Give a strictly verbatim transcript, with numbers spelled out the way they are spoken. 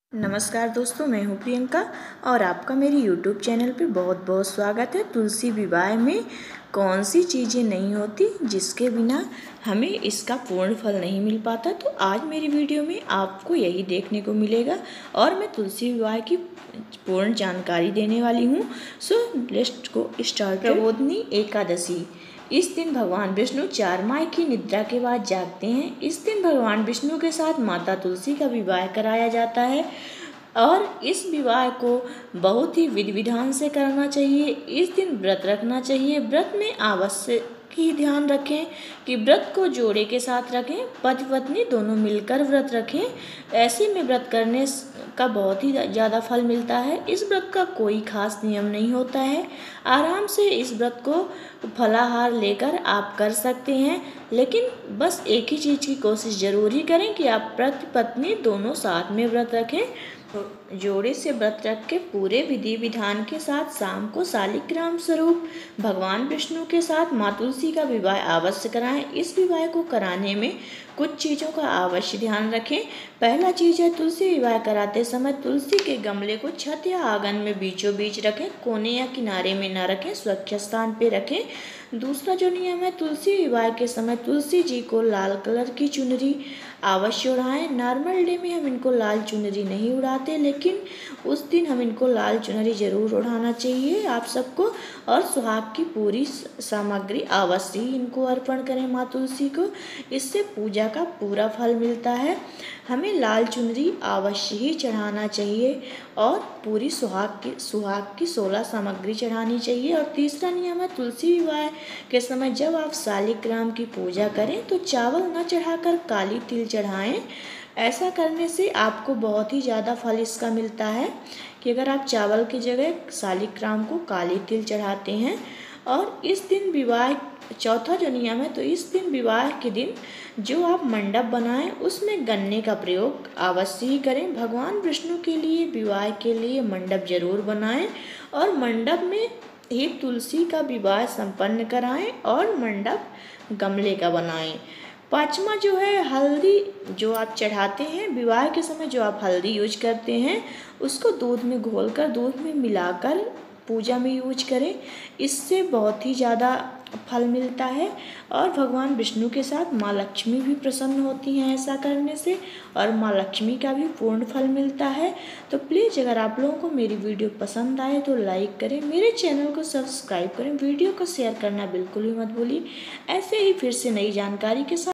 नमस्कार दोस्तों, मैं हूं प्रियंका और आपका मेरी यूट्यूब चैनल पे बहुत बहुत स्वागत है। तुलसी विवाह में कौन सी चीज़ें नहीं होती जिसके बिना हमें इसका पूर्ण फल नहीं मिल पाता। तो आज मेरी वीडियो में आपको यही देखने को मिलेगा और मैं तुलसी विवाह की पूर्ण जानकारी देने वाली हूँ। So let's go start. Prabodhini Ekadashi. इस दिन भगवान विष्णु चार माह की निद्रा के बाद जागते हैं। इस दिन भगवान विष्णु के साथ माता तुलसी का विवाह कराया जाता है और इस विवाह को बहुत ही विधि विधान से करना चाहिए। इस दिन व्रत रखना चाहिए। व्रत में आवश्यक ही ध्यान रखें कि व्रत को जोड़े के साथ रखें, पति पत्नी दोनों मिलकर व्रत रखें। ऐसे में व्रत करने का बहुत ही ज़्यादा फल मिलता है। इस व्रत का कोई खास नियम नहीं होता है। आराम से इस व्रत को फलाहार लेकर आप कर सकते हैं, लेकिन बस एक ही चीज़ की कोशिश ज़रूर करें कि आप पति पत्नी दोनों साथ में व्रत रखें। जोड़े से व्रत रख के पूरे विधि विधान के साथ शाम को शालिग्राम स्वरूप भगवान विष्णु के साथ माँ तुलसी का विवाह अवश्य कराएं। इस विवाह को कराने में कुछ चीज़ों का अवश्य ध्यान रखें। पहला चीज़ है, तुलसी विवाह कराते समय तुलसी के गमले को छत या आंगन में बीचों बीच रखें, कोने या किनारे में न रखें, स्वच्छ स्थान पर रखें। दूसरा जो नियम है, तुलसी विवाह के समय तुलसी जी को लाल कलर की चुनरी अवश्य उड़ाएं। नॉर्मल डे में हम इनको लाल चुनरी नहीं उड़ाते, लेकिन उस दिन हम इनको लाल चुनरी ज़रूर उड़ाना चाहिए आप सबको। और सुहाग की पूरी सामग्री अवश्य ही इनको अर्पण करें माँ तुलसी को। इससे पूजा का पूरा फल मिलता है। हमें लाल चुनरी अवश्य ही चढ़ाना चाहिए और पूरी सुहाग की सुहाग की सोलह सामग्री चढ़ानी चाहिए। और तीसरा नियम है, तुलसी विवाह के समय जब आप शालिग्राम की पूजा करें तो चावल न चढ़ाकर काली तिल चढ़ाएं। ऐसा करने से आपको बहुत ही ज़्यादा फल इसका मिलता है कि अगर आप चावल की जगह शालिग्राम को काली तिल चढ़ाते हैं। और इस दिन विवाह चौथा जो नियम है, तो इस दिन विवाह के दिन जो आप मंडप बनाएं उसमें गन्ने का प्रयोग अवश्य ही करें। भगवान विष्णु के लिए विवाह के लिए मंडप जरूर बनाएं और मंडप में ही तुलसी का विवाह संपन्न कराएं और मंडप गमले का बनाएं। पाँचवा जो है, हल्दी जो आप चढ़ाते हैं विवाह के समय, जो आप हल्दी यूज करते हैं उसको दूध में घोलकर दूध में मिलाकर पूजा में यूज करें। इससे बहुत ही ज़्यादा फल मिलता है और भगवान विष्णु के साथ माँ लक्ष्मी भी प्रसन्न होती हैं ऐसा करने से, और माँ लक्ष्मी का भी पूर्ण फल मिलता है। तो प्लीज़ अगर आप लोगों को मेरी वीडियो पसंद आए तो लाइक करें, मेरे चैनल को सब्सक्राइब करें, वीडियो को शेयर करना बिल्कुल भी मत भूलिए। ऐसे ही फिर से नई जानकारी के साथ